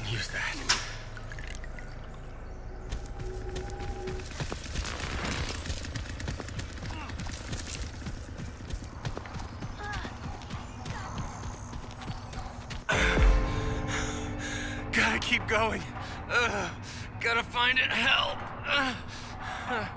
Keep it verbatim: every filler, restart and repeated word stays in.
use that. Gotta keep going. Uh, gotta find it. Help. Uh, uh.